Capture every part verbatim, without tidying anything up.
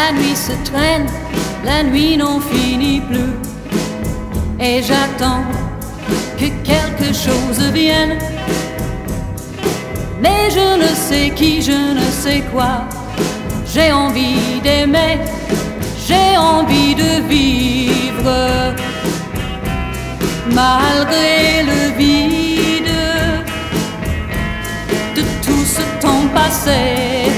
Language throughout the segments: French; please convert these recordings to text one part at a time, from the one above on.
La nuit se traîne, la nuit n'en finit plus. Et j'attends que quelque chose vienne. Mais je ne sais qui, je ne sais quoi. J'ai envie d'aimer, j'ai envie de vivre. Malgré le vide de tout ce temps passé,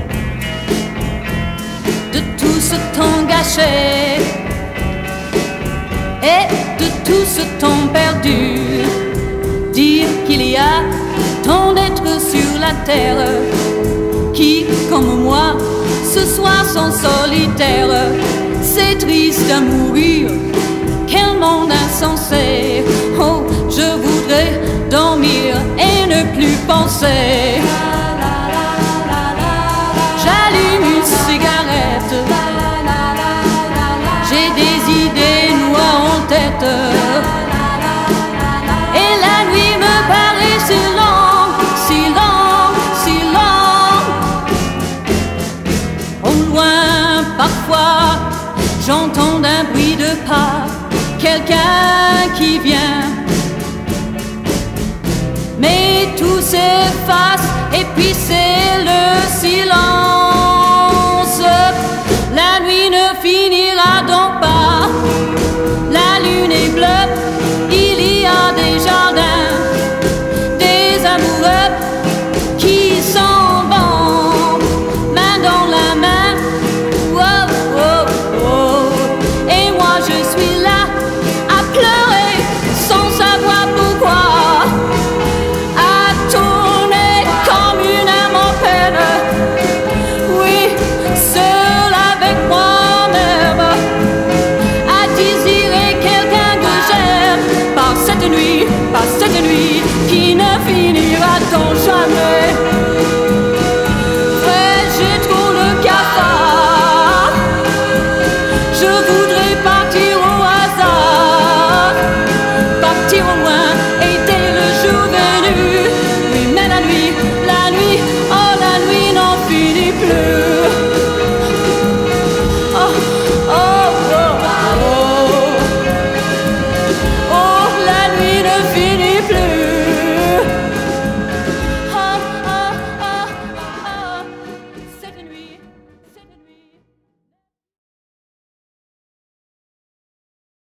de tout ce temps gâché et de tout ce temps perdu. Dire qu'il y a tant d'êtres sur la terre qui, comme moi, ce soir sont solitaires. C'est triste à mourir, quel monde insensé. Oh, je voudrais dormir et ne plus penser. J'allume une cigarette, j'ai des idées noires en tête. Et la nuit me paraît si longue, si longue, si longue. Au loin, parfois, j'entends un bruit de pas, quelqu'un qui vient. Mais tout s'efface et puis c'est le silence.